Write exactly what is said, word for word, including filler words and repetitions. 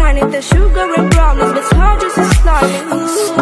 honey, the sugar and brownies, but it's hard just a slide.